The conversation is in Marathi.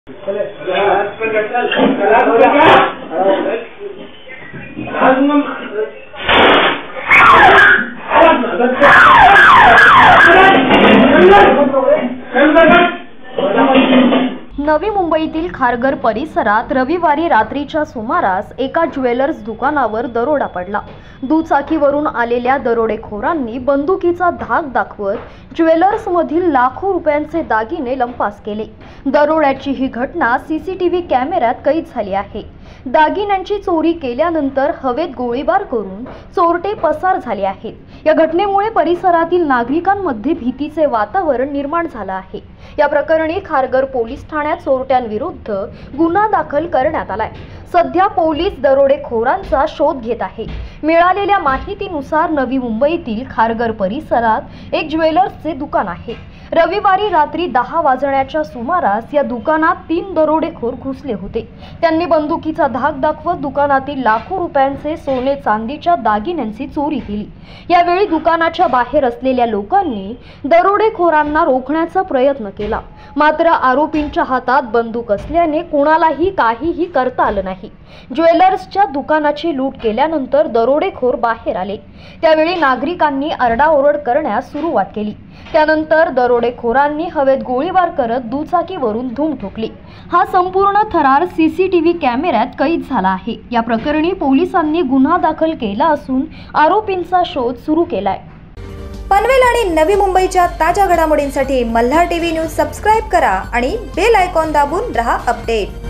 नवी मुंबईतील खारघर परिसरात रविवारी रात्रीच्या सुमारास एका ज्वेलर्स दुकानावर दरोडा पडला। दुचाकीवरून आलेल्या दरोडेखोरांनी बंदुकीचा धाक दाखवत ज्वेलर्स मधील लाखो रुपयांचे दागिने लंपास केले। दरोड्याची ही घटना सीसीटीव्ही कॅमेऱ्यात कैद झाली आहे। दागिन्यांची चोरी केल्यानंतर हवेत गोळीबार करून चोरटे पसार झाले आहेत। या घटनेमुळे परिसरातील नागरिकांमध्ये भीतीचे वातावरण निर्माण झाले आहे। या प्रकरणी खारघर पोलीस ठाण्यात चोरट्यांविरुद्ध गुन्हा दाखल करण्यात आलाय। सध्या पोलीस दरोडेखोरांचा शोध घेत आहे। मिळालेल्या माहितीनुसार नवी मुंबईतील खारघर परिसरात एक ज्वेलर्सचे दुकान आहे। रविवारी रात्री 10 वाजण्याच्या सुमारास या दुकानात 3 दरोडेखोर घुसले होते। त्यांनी बंदुकीचा धाक दाखवत दुकानातील लाखो रुपयांचे सोने चांदीच्या दागिन्यांची चोरी केली। यावेळी दुकानाच्या बाहेर असलेल्या लोकांनी दरोडेखोरांना रोखण्याचा प्रयत्न केला, मात्र आरोपींच्या हातात बंदूक असल्याने कोणालाही काहीही करता आलं नाही। ज्वेलर्सच्या दुकानाची लूट केल्यानंतर दरोडेखोर बाहेर आले। त्यावेळी नागरिकांनी आरडाओरड करण्यास सुरुवात केली। त्यानंतर दरोडेखोरांनी हवेत गोळीबार करत दुचाकीवरून धूम ठोकली। हा संपूर्ण थरार सीसीटीव्ही कॅमेऱ्यात कैद झाला आहे। या प्रकरणी पोलिसांनी गुन्हा दाखल केला असून आरोपींचा शोध सुरू केलाय। पनवेल आणि नवी मुंबईच्या ताज्या घडामोडींसाठी मल्हार टीव्ही न्यूज सबस्क्राइब करा आणि बेल आयकॉन दाबून रहा अपडेट।